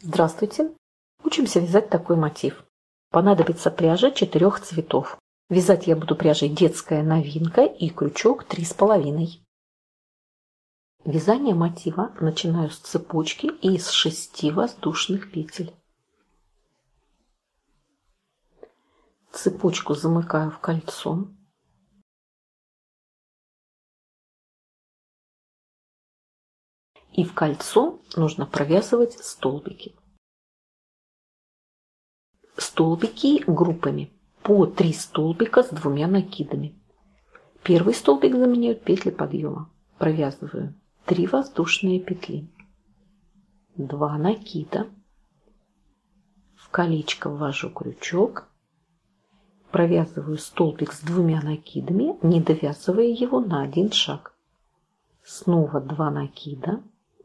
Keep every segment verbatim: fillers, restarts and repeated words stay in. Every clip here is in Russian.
Здравствуйте! Учимся вязать такой мотив. Понадобится пряжа четырех цветов. Вязать я буду пряжей детская новинка и крючок три с половиной. Вязание мотива начинаю с цепочки и из шести воздушных петель. Цепочку замыкаю в кольцо. И в кольцо нужно провязывать столбики. Столбики группами. По три столбика с двумя накидами. Первый столбик заменяют петли подъема. Провязываю три воздушные петли. два накида. В колечко ввожу крючок. Провязываю столбик с двумя накидами, не довязывая его на один шаг. Снова два накида.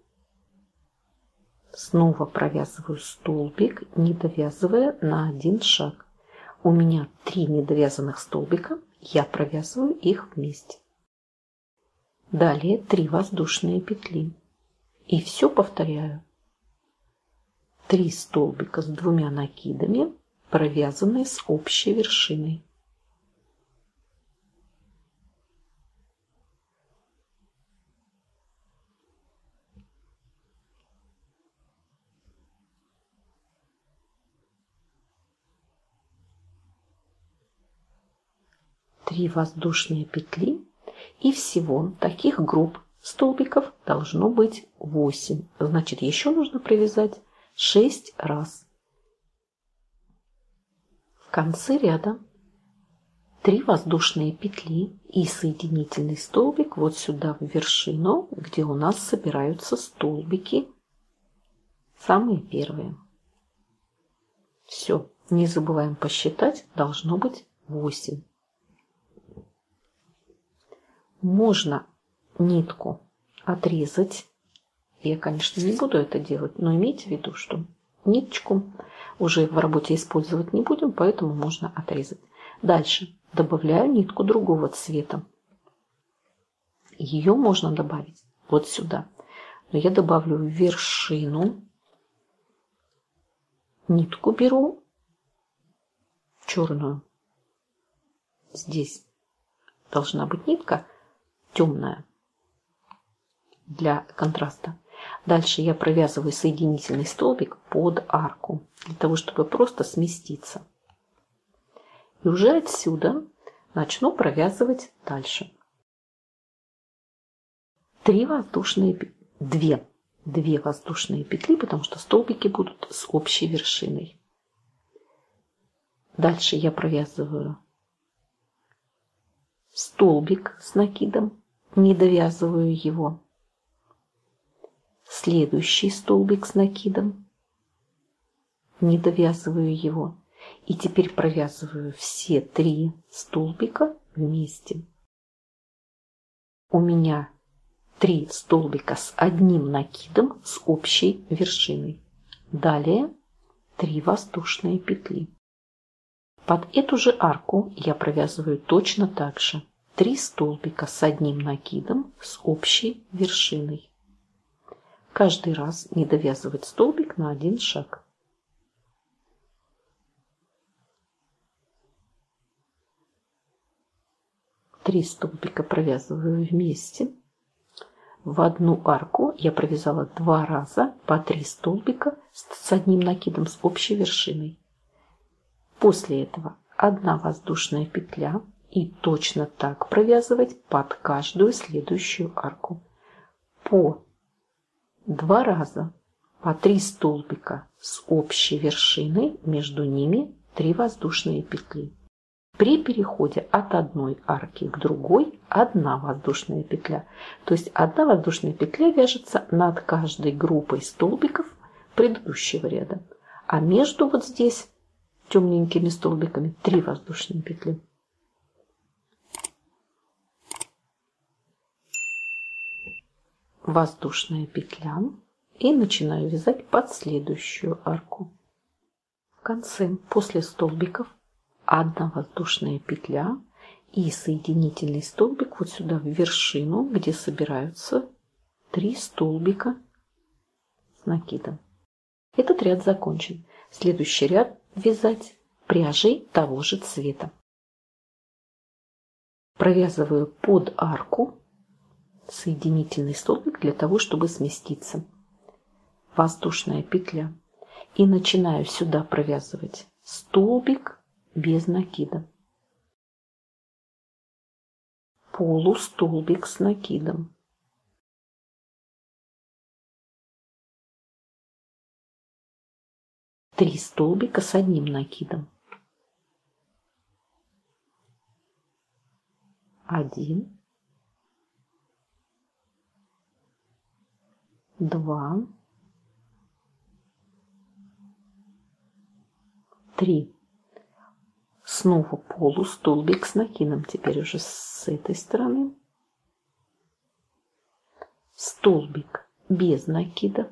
Снова провязываю столбик, не довязывая на один шаг. У меня три недовязанных столбика, я провязываю их вместе. Далее три воздушные петли. И все повторяю. три столбика с двумя накидами, провязанные с общей вершиной. три воздушные петли, и всего таких групп столбиков должно быть восемь. Значит, еще нужно провязать шесть раз. В конце ряда три воздушные петли и соединительный столбик вот сюда в вершину, где у нас собираются столбики, самые первые. Все, не забываем посчитать, должно быть восемь. Можно нитку отрезать. Я, конечно, не буду это делать, но имейте в виду, что ниточку уже в работе использовать не будем, поэтому можно отрезать. Дальше добавляю нитку другого цвета. Ее можно добавить вот сюда. Но я добавлю в вершину. Нитку беру черную. Здесь должна быть нитка темная для контраста. Дальше я провязываю соединительный столбик под арку, для того, чтобы просто сместиться. И уже отсюда начну провязывать дальше. Три воздушные петли, две, две воздушные петли, потому что столбики будут с общей вершиной. Дальше я провязываю столбик с накидом, не довязываю его. Следующий столбик с накидом, не довязываю его. И теперь провязываю все три столбика вместе. У меня три столбика с одним накидом с общей вершиной. Далее три воздушные петли. Под эту же арку я провязываю точно так же три столбика с одним накидом с общей вершиной. Каждый раз не довязывать столбик на один шаг. Три столбика провязываю вместе. В одну арку я провязала два раза по три столбика с одним накидом с общей вершиной. После этого одна воздушная петля и точно так провязывать под каждую следующую арку. По два раза по три столбика с общей вершиной, между ними три воздушные петли. При переходе от одной арки к другой одна воздушная петля. То есть одна воздушная петля вяжется над каждой группой столбиков предыдущего ряда. А между вот здесь темненькими столбиками три воздушные петли. Воздушная петля и начинаю вязать под следующую арку. В конце, после столбиков, одна воздушная петля и соединительный столбик вот сюда в вершину, где собираются три столбика с накидом. Этот ряд закончен. Следующий ряд вязать пряжей того же цвета. Провязываю под арку соединительный столбик для того, чтобы сместиться. Воздушная петля. И начинаю сюда провязывать столбик без накида. Полустолбик с накидом. Три столбика с одним накидом. Один. Два. Три. Снова полустолбик с накидом. Теперь уже с этой стороны. Столбик без накида.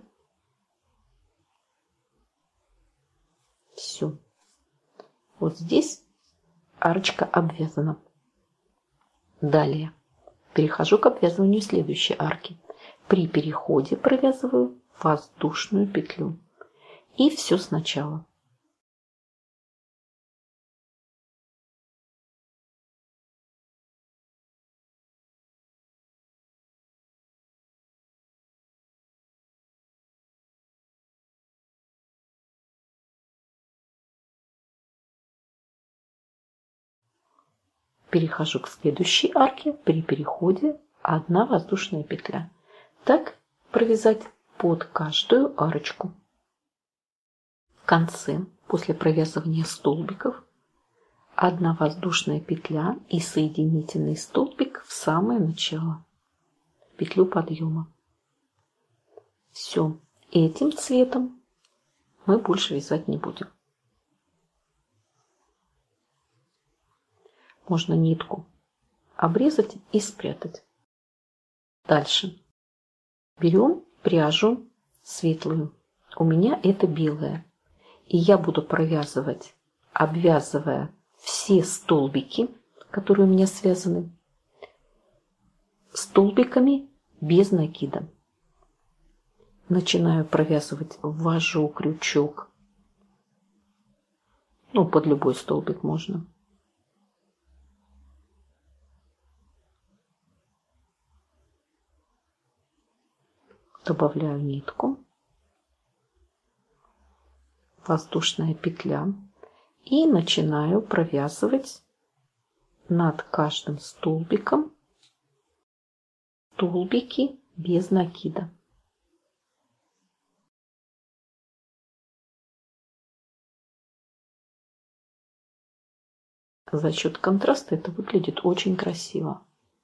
Все. Вот здесь арочка обвязана. Далее перехожу к обвязыванию следующей арки. При переходе провязываю воздушную петлю. И все сначала. Перехожу к следующей арке. При переходе одна воздушная петля. Так провязать под каждую арочку. В конце, после провязывания столбиков, одна воздушная петля и соединительный столбик в самое начало, в петлю подъема. Все, этим цветом мы больше вязать не будем. Можно нитку обрезать и спрятать. Дальше берем пряжу светлую. У меня это белая. И я буду провязывать, обвязывая все столбики, которые у меня связаны, столбиками без накида. Начинаю провязывать, ввожу крючок. Ну, под любой столбик можно. Добавляю нитку, воздушная петля и начинаю провязывать над каждым столбиком столбики без накида. За счет контраста это выглядит очень красиво.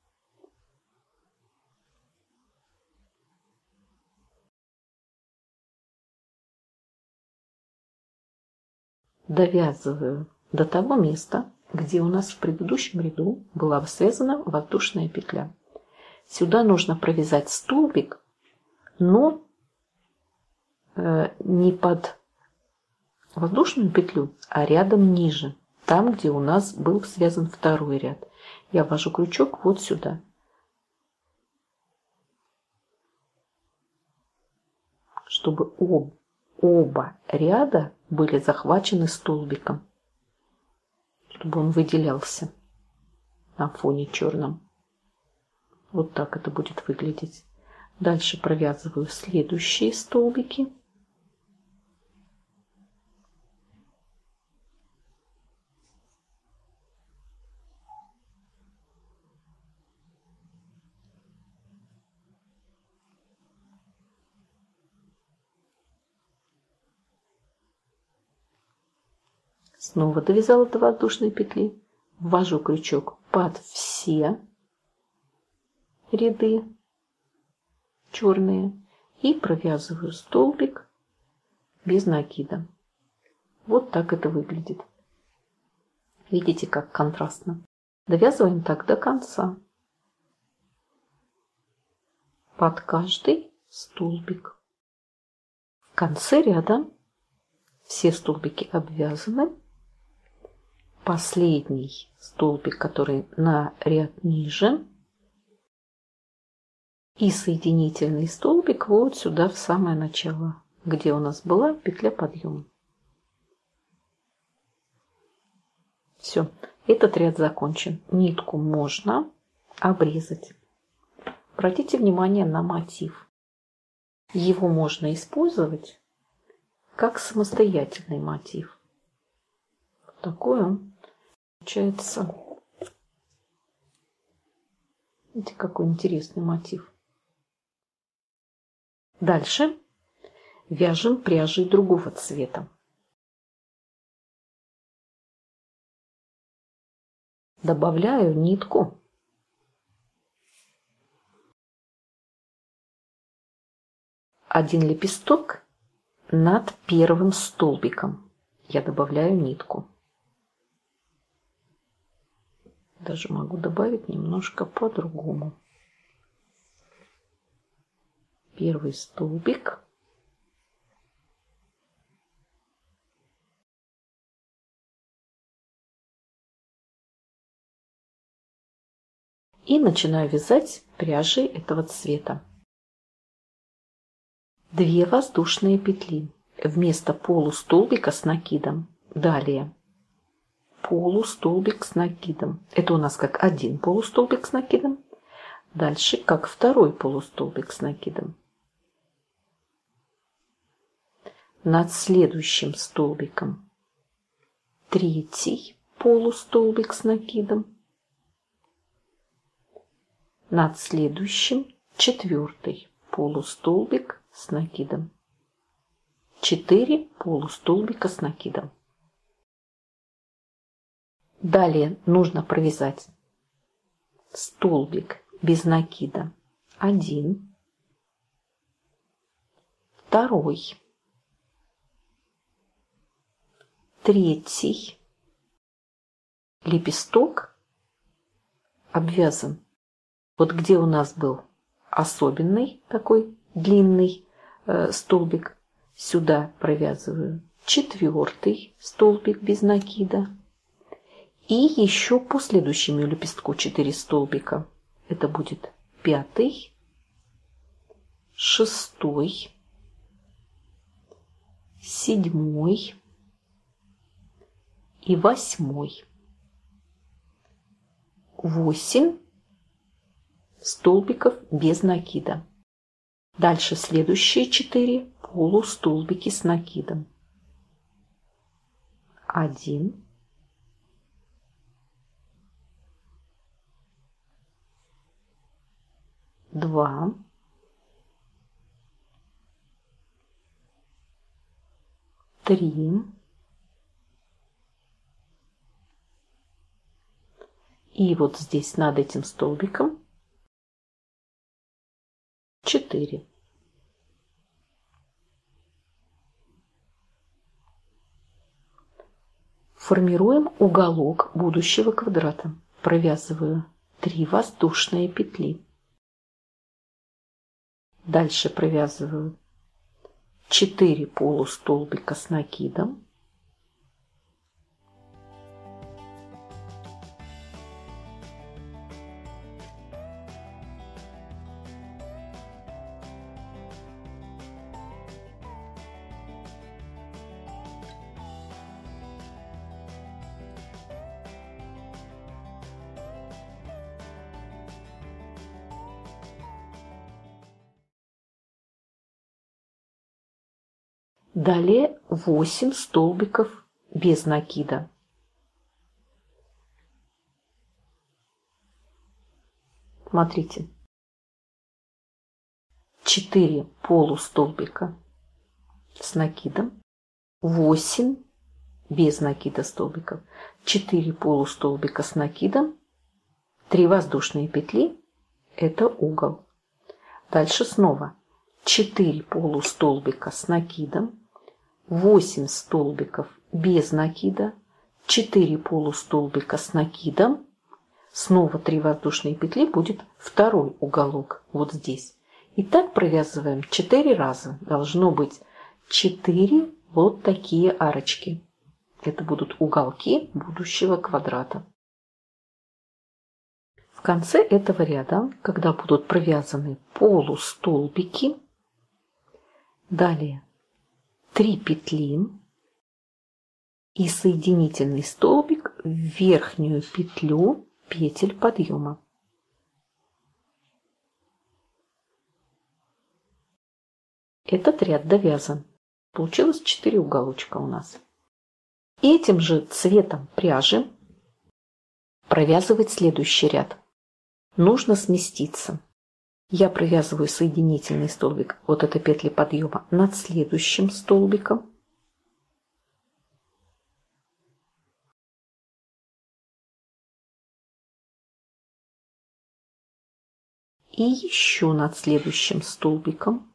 Довязываю до того места, где у нас в предыдущем ряду была связана воздушная петля. Сюда нужно провязать столбик, но э, не под воздушную петлю, а рядом ниже, там, где у нас был связан второй ряд. Я ввожу крючок вот сюда. Чтобы об, оба ряда были захвачены столбиком, чтобы он выделялся на фоне черном. Вот так это будет выглядеть. Дальше провязываю следующие столбики. Снова довязала до воздушной петли, ввожу крючок под все ряды черные и провязываю столбик без накида. Вот так это выглядит. Видите, как контрастно. Довязываем так до конца. Под каждый столбик. В конце ряда все столбики обвязаны. Последний столбик, который на ряд ниже, и соединительный столбик вот сюда в самое начало, где у нас была петля подъема. Все, этот ряд закончен. Нитку можно обрезать. Обратите внимание на мотив. Его можно использовать как самостоятельный мотив. Вот такой он получается. Видите, какой интересный мотив. Дальше вяжем пряжей другого цвета. Добавляю нитку. Один лепесток над первым столбиком. Я добавляю нитку. Даже могу добавить немножко по-другому. Первый столбик. И начинаю вязать пряжей этого цвета. Две воздушные петли вместо полустолбика с накидом. Далее полустолбик с накидом. Это у нас как один полустолбик с накидом. Дальше как второй полустолбик с накидом. Над следующим столбиком третий полустолбик с накидом. Над следующим четвертый полустолбик с накидом. четыре полустолбика с накидом. Далее нужно провязать столбик без накида один, второй, третий, лепесток обвязан. Вот где у нас был особенный такой длинный э, столбик, сюда провязываю четвертый столбик без накида. И еще по следующему лепестку четыре столбика. Это будет пятый, шестой, седьмой и восьмой. Восемь столбиков без накида. Дальше следующие четыре полустолбики с накидом. Один, два, три, и вот здесь над этим столбиком четыре. Формируем уголок будущего квадрата. Провязываю три воздушные петли. Дальше провязываю четыре полустолбика с накидом. Далее восемь столбиков без накида. Смотрите. четыре полустолбика с накидом, восемь без накида столбиков, четыре полустолбика с накидом, три воздушные петли – это угол. Дальше снова четыре полустолбика с накидом, восемь столбиков без накида, четыре полустолбика с накидом, снова три воздушные петли, будет второй уголок вот здесь. И так провязываем четыре раза. Должно быть четыре вот такие арочки. Это будут уголки будущего квадрата. В конце этого ряда, когда будут провязаны полустолбики, далее три петли и соединительный столбик в верхнюю петлю петель подъема. Этот ряд довязан. Получилось четыре уголочка у нас. Этим же цветом пряжи провязывать следующий ряд. Нужно сместиться. Я провязываю соединительный столбик, вот это петли подъема, над следующим столбиком. И еще над следующим столбиком.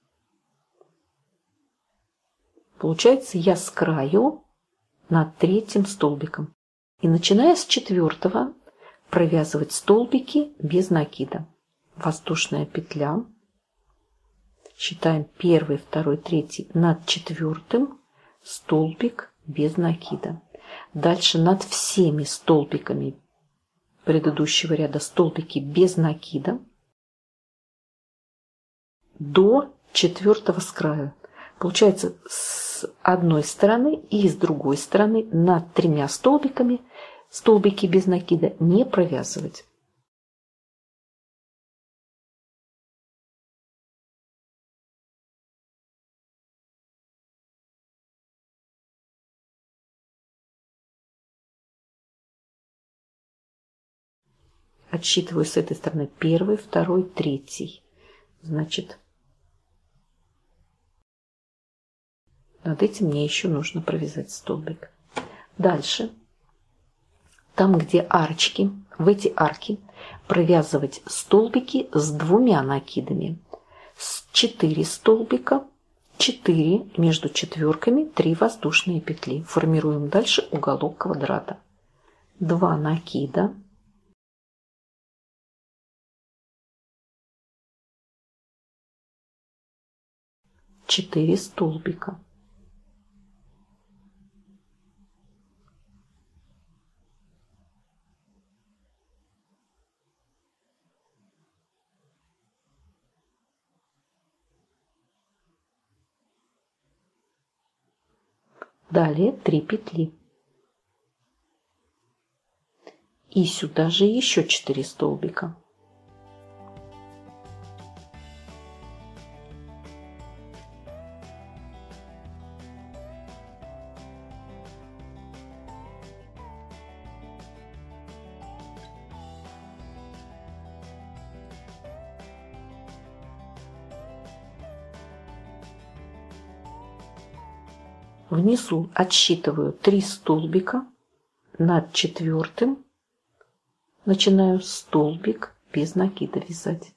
Получается, я с краю над третьим столбиком. И начиная с четвертого провязывать столбики без накида. Воздушная петля. Считаем первый, второй, третий. Над четвертым столбик без накида. Дальше над всеми столбиками предыдущего ряда столбики без накида. До четвертого с краю. Получается, с одной стороны и с другой стороны над тремя столбиками столбики без накида не провязывать. Отсчитываю с этой стороны первый, второй, третий. Значит, над этим мне еще нужно провязать столбик. Дальше, там, где арочки, в эти арки провязывать столбики с двумя накидами. С четыре столбика, четыре между четверками, три воздушные петли. Формируем дальше уголок квадрата. два накида. четыре столбика. Далее три петли. И сюда же еще четыре столбика. Внизу отсчитываю три столбика, над четвертым начинаю столбик без накида вязать.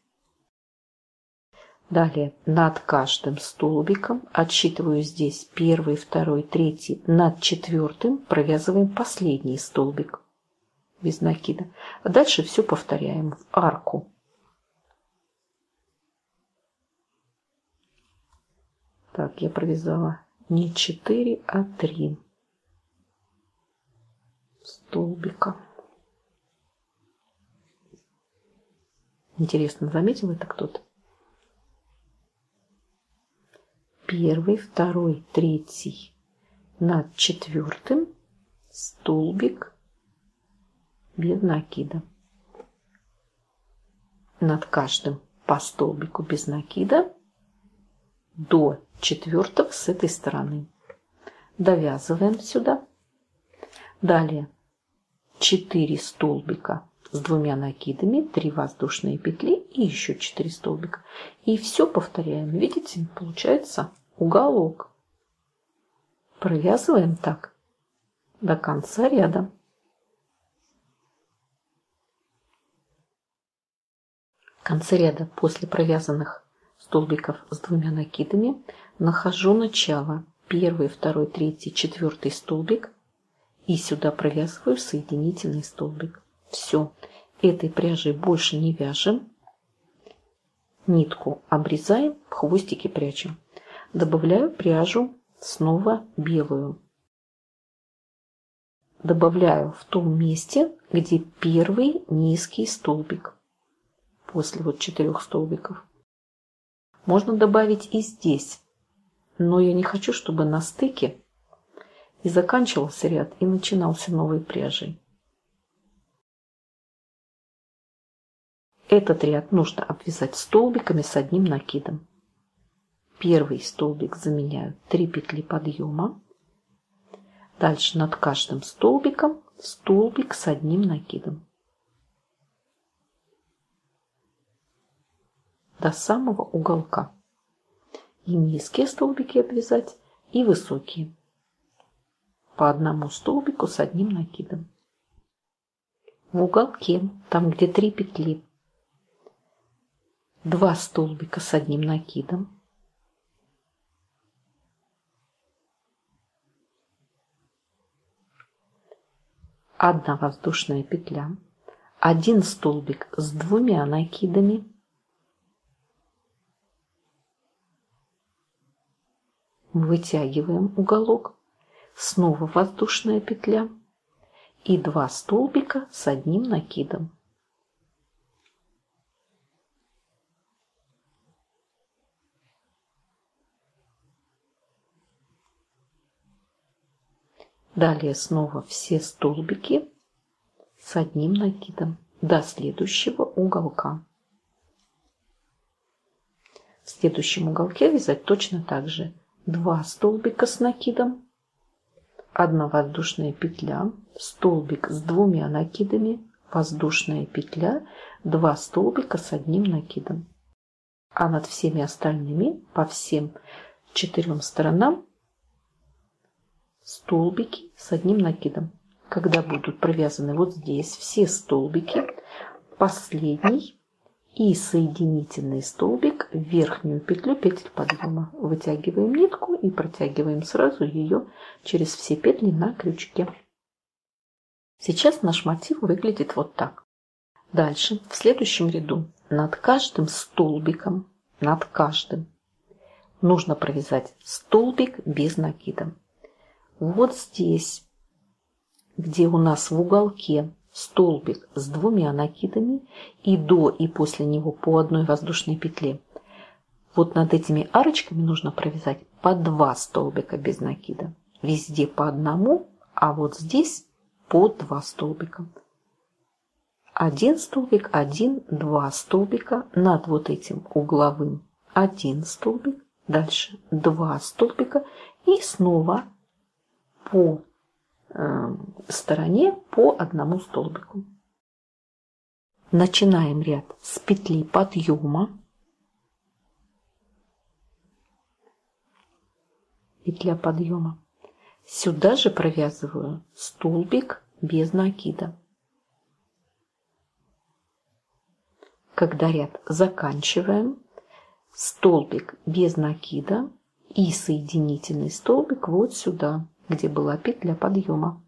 Далее над каждым столбиком отсчитываю здесь первый, второй, третий, над четвертым провязываем последний столбик без накида. А дальше все повторяем в арку. Так, я провязала не четыре, а три столбика. Интересно, заметил это кто-то? Первый, второй, третий над четвертым столбик без накида. Над каждым по столбику без накида до четвертого с этой стороны. Довязываем сюда. Далее четыре столбика с двумя накидами, три воздушные петли и еще четыре столбика. И все повторяем. Видите, получается уголок. Провязываем так до конца ряда. В конце ряда после провязанных столбиков с двумя накидами нахожу начало. Первый, второй, третий, четвертый столбик. И сюда провязываю соединительный столбик. Все. Этой пряжей больше не вяжем. Нитку обрезаем, хвостики прячем. Добавляю пряжу снова белую. Добавляю в том месте, где первый низкий столбик. После вот четырех столбиков. Можно добавить и здесь. но я не хочу, чтобы на стыке и заканчивался ряд, и начинался новой пряжей. Этот ряд нужно обвязать столбиками с одним накидом. Первый столбик заменяю три петли подъема. Дальше над каждым столбиком столбик с одним накидом. До самого уголка. И низкие столбики обвязать, и высокие. По одному столбику с одним накидом. В уголке, там где три петли, два столбика с одним накидом. Одна воздушная петля. Один столбик с двумя накидами. Вытягиваем уголок. Снова воздушная петля. И два столбика с одним накидом. Далее снова все столбики с одним накидом до следующего уголка. В следующем уголке вязать точно так же. Два столбика с накидом, одна воздушная петля, столбик с двумя накидами, воздушная петля, два столбика с одним накидом. А над всеми остальными, по всем четырем сторонам, столбики с одним накидом. Когда будут провязаны вот здесь все столбики, последний и соединительный столбик в верхнюю петлю петель подъема. Вытягиваем нитку и протягиваем сразу ее через все петли на крючке. Сейчас наш мотив выглядит вот так. Дальше в следующем ряду над каждым столбиком, над каждым, нужно провязать столбик без накида. Вот здесь, где у нас в уголке столбик с двумя накидами и до и после него по одной воздушной петле, вот над этими арочками нужно провязать по два столбика без накида. Везде по одному, а вот здесь по два столбика. Один столбик, один, два столбика над вот этим угловым. Один столбик, дальше два столбика и снова по э, стороне по одному столбику. Начинаем ряд с петли подъема. Петля подъема. Сюда же провязываю столбик без накида. Когда ряд заканчиваем, столбик без накида и соединительный столбик вот сюда, где была петля подъема.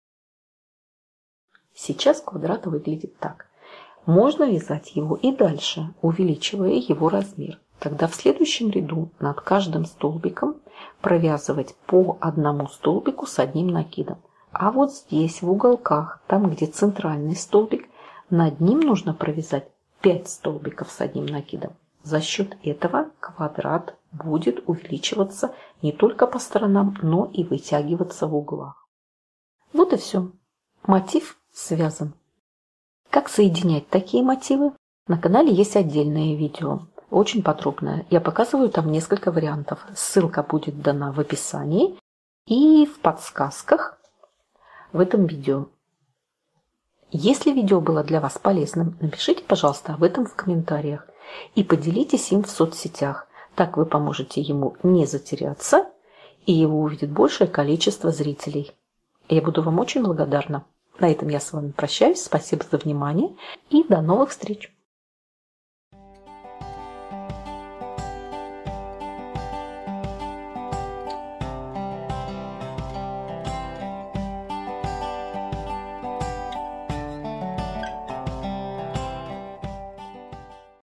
Сейчас квадрат выглядит так. Можно вязать его и дальше, увеличивая его размер. Тогда в следующем ряду над каждым столбиком провязывать по одному столбику с одним накидом. А вот здесь в уголках, там где центральный столбик, над ним нужно провязать пять столбиков с одним накидом. За счет этого квадрат будет увеличиваться не только по сторонам, но и вытягиваться в углах. Вот и все. Мотив связан. Как соединять такие мотивы? На канале есть отдельное видео, очень подробное. Я показываю там несколько вариантов. Ссылка будет дана в описании и в подсказках в этом видео. Если видео было для вас полезным, напишите, пожалуйста, об этом в комментариях и поделитесь им в соцсетях. Так вы поможете ему не затеряться, и его увидит большее количество зрителей. Я буду вам очень благодарна. На этом я с вами прощаюсь. Спасибо за внимание и до новых встреч!